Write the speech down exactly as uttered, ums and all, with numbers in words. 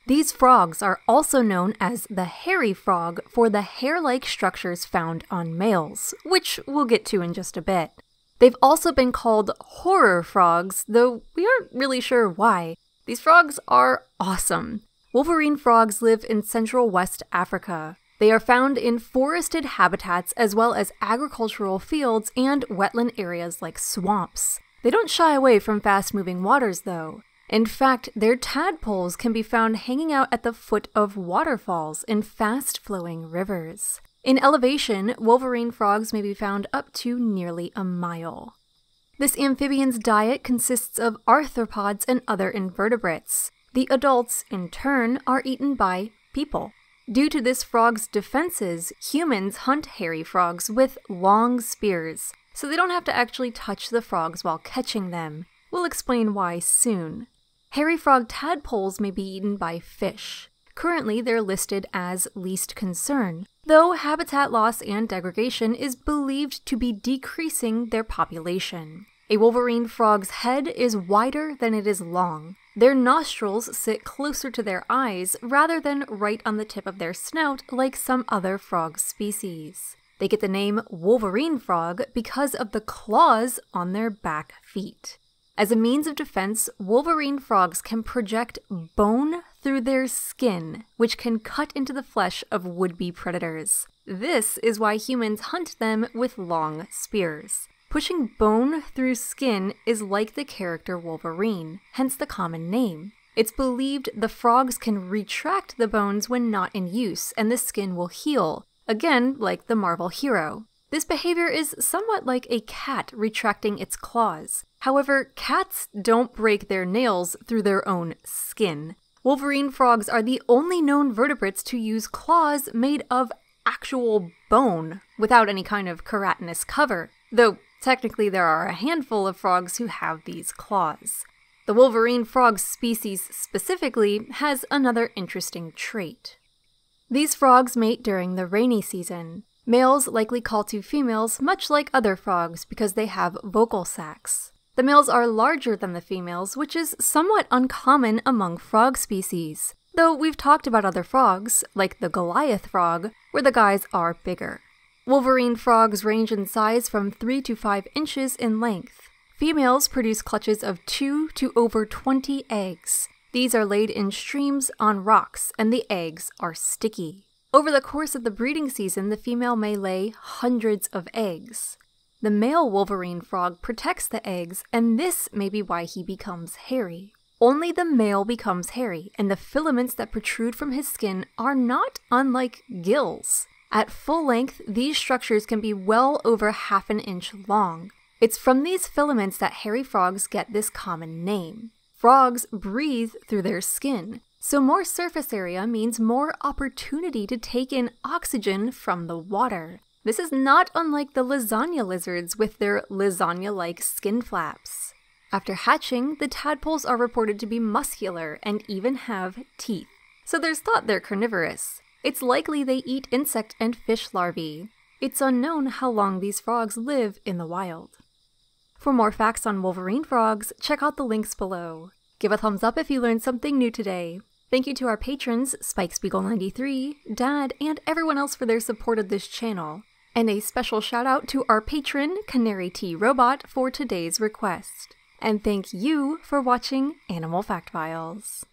These frogs are also known as the hairy frog for the hair-like structures found on males, which we'll get to in just a bit. They've also been called horror frogs, though we aren't really sure why. These frogs are awesome. Wolverine frogs live in Central West Africa. They are found in forested habitats as well as agricultural fields and wetland areas like swamps. They don't shy away from fast-moving waters, though. In fact, their tadpoles can be found hanging out at the foot of waterfalls in fast-flowing rivers. In elevation, Wolverine frogs may be found up to nearly a mile. This amphibian's diet consists of arthropods and other invertebrates. The adults, in turn, are eaten by people. Due to this frog's defenses, humans hunt hairy frogs with long spears, so they don't have to actually touch the frogs while catching them. We'll explain why soon. Hairy frog tadpoles may be eaten by fish. Currently, they're listed as least concern, though habitat loss and degradation is believed to be decreasing their population. A wolverine frog's head is wider than it is long. Their nostrils sit closer to their eyes rather than right on the tip of their snout like some other frog species. They get the name Wolverine frog because of the claws on their back feet. As a means of defense, wolverine frogs can project bone through their skin, which can cut into the flesh of would-be predators. This is why humans hunt them with long spears. Pushing bone through skin is like the character Wolverine, hence the common name. It's believed the frogs can retract the bones when not in use, and the skin will heal, again like the Marvel hero. This behavior is somewhat like a cat retracting its claws. However, cats don't break their nails through their own skin. Wolverine frogs are the only known vertebrates to use claws made of actual bone, without any kind of keratinous cover, though technically there are a handful of frogs who have these claws. The Wolverine frog species specifically has another interesting trait. These frogs mate during the rainy season. Males likely call to females much like other frogs because they have vocal sacs. The males are larger than the females, which is somewhat uncommon among frog species, though we've talked about other frogs, like the Goliath frog, where the guys are bigger. Wolverine frogs range in size from three to five inches in length. Females produce clutches of two to over twenty eggs. These are laid in streams on rocks, and the eggs are sticky. Over the course of the breeding season, the female may lay hundreds of eggs. The male Wolverine frog protects the eggs, and this may be why he becomes hairy. Only the male becomes hairy, and the filaments that protrude from his skin are not unlike gills. At full length, these structures can be well over half an inch long. It's from these filaments that hairy frogs get this common name. Frogs breathe through their skin, so more surface area means more opportunity to take in oxygen from the water. This is not unlike the lasagna lizards with their lasagna-like skin flaps. After hatching, the tadpoles are reported to be muscular and even have teeth, so there's thought they're carnivorous. It's likely they eat insect and fish larvae. It's unknown how long these frogs live in the wild. For more facts on wolverine frogs, check out the links below. Give a thumbs up if you learned something new today. Thank you to our patrons, Spike Spiegel ninety-three, Dad, and everyone else for their support of this channel. And a special shout out to our patron, Canary T Robot, for today's request. And thank you for watching Animal Fact Files.